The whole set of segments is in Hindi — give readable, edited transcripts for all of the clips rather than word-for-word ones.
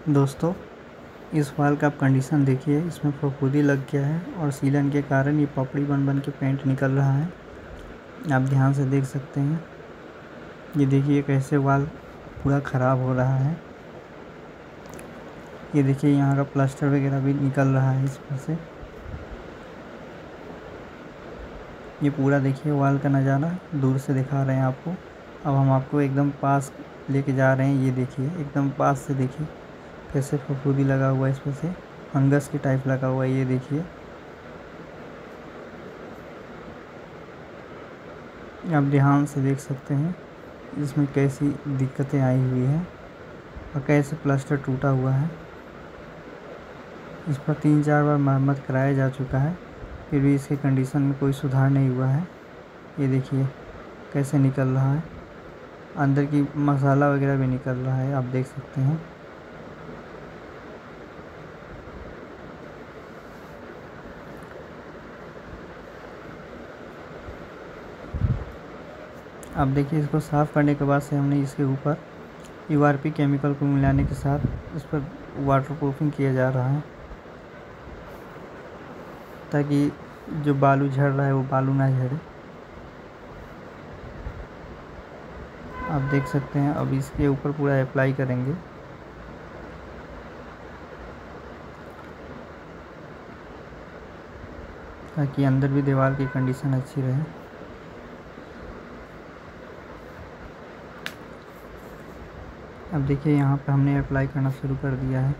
दोस्तों, इस वाल का आप कंडीशन देखिए, इसमें फफूंदी लग गया है और सीलन के कारण ये पपड़ी बन बन के पेंट निकल रहा है। आप ध्यान से देख सकते हैं। ये देखिए कैसे वाल पूरा ख़राब हो रहा है। ये देखिए यहाँ का प्लास्टर वगैरह भी निकल रहा है इसमें से। ये पूरा देखिए वाल का नज़ारा दूर से दिखा रहे हैं आपको। अब हम आपको एकदम पास लेके जा रहे हैं। ये देखिए एकदम पास से देखिए कैसे फफूंदी लगा हुआ है, इसमें से फंगस की टाइप लगा हुआ है। ये देखिए, आप ध्यान से देख सकते हैं इसमें कैसी दिक्कतें आई हुई हैं और कैसे प्लास्टर टूटा हुआ है। इस पर 3-4 बार मरम्मत कराया जा चुका है, फिर भी इसके कंडीशन में कोई सुधार नहीं हुआ है। ये देखिए कैसे निकल रहा है, अंदर की मसाला वगैरह भी निकल रहा है, आप देख सकते हैं। अब देखिए इसको साफ़ करने के बाद से हमने इसके ऊपर URP केमिकल को मिलाने के साथ इस पर वाटरप्रूफिंग किया जा रहा है, ताकि जो बालू झड़ रहा है वो बालू ना झड़े। आप देख सकते हैं। अब इसके ऊपर पूरा अप्लाई करेंगे। ताकि अंदर भी दीवार की कंडीशन अच्छी रहे। अब देखिए यहाँ पे हमने अप्लाई करना शुरू कर दिया है।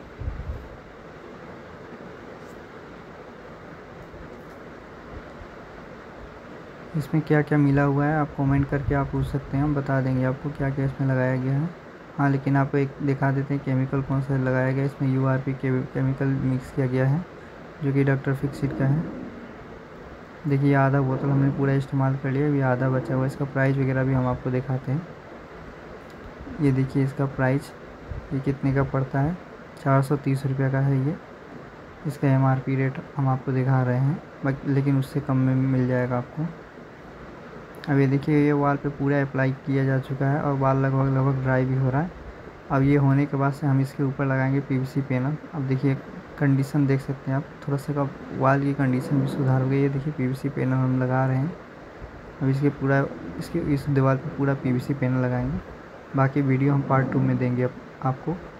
इसमें क्या क्या मिला हुआ है आप कमेंट करके आप पूछ सकते हैं, हम बता देंगे आपको क्या क्या इसमें लगाया गया है। हाँ, लेकिन आपको एक दिखा देते हैं केमिकल कौन सा लगाया गया है। इसमें URP केमिकल मिक्स किया गया है, जो कि डॉक्टर फिक्सिट का है। देखिए आधा बोतल हमने पूरा इस्तेमाल कर लिया, अभी आधा बचा हुआ है। इसका प्राइस वगैरह भी हम आपको दिखाते हैं। ये देखिए इसका प्राइस ये कितने का पड़ता है, 430 रुपये का है ये। इसका MRP रेट हम आपको दिखा रहे हैं, लेकिन उससे कम में मिल जाएगा आपको। अब ये देखिए ये वाल पे पूरा अप्लाई किया जा चुका है और वाल लगभग ड्राई भी हो रहा है। अब ये होने के बाद से हम इसके ऊपर लगाएंगे PVC पैनल। अब देखिए कंडीशन देख सकते हैं आप, थोड़ा सा का वाल की कंडीशन भी सुधार हो गई। ये देखिए PVC पैनल हम लगा रहे हैं। अब इसके इस दीवार पे पूरा PVC पैनल लगाएंगे। बाकी वीडियो हम पार्ट 2 में देंगे आपको।